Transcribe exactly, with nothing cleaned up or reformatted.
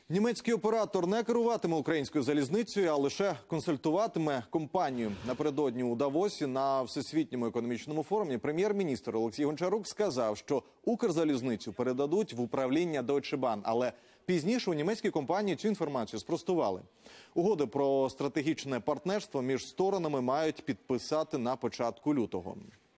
Німецький оператор не керуватиме українською залізницею, а лише консультуватиме компанію. Напередодні у Давосі на Всесвітньому економічному форумі прем'єр-міністр Олексій Гончарук сказав, що Укрзалізницю передадуть в управління Deutsche Bahn, але пізніше у німецькій компанії цю інформацію спростували. Угоди про стратегічне партнерство між сторонами мають підписати на початку лютого.